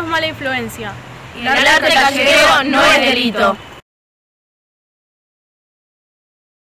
mala influencia. Y el arte callejero no es delito.